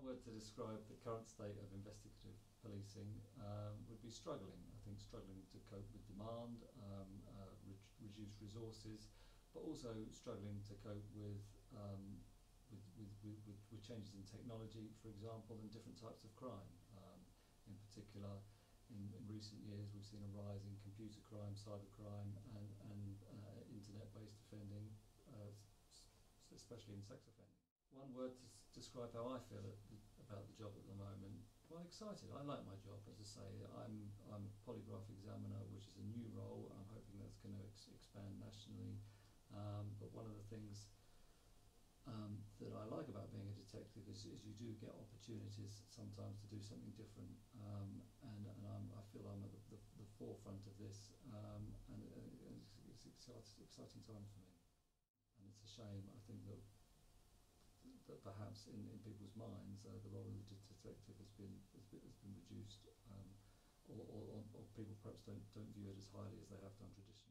word to describe the current state of investigative policing would be struggling. I think struggling to cope with demand, reduced resources, but also struggling to cope with changes in technology, for example, and different types of crime. In particular, in recent years, we've seen a rise in computer crime, cyber crime, and internet-based offending, especially in sex offending. One word to describe how I feel about the job at the moment. Well, excited. I like my job. As I say, I'm a polygraph examiner, which is a new role. I'm hoping that's going to expand nationally. But one of the things that I like about being a detective is you do get opportunities sometimes to do something different, and I feel I'm at the forefront of this, and it's exciting times for me. And it's a shame, I think, that perhaps in people's minds the role of the detective has been reduced, or people perhaps don't view it as highly as they have done traditionally.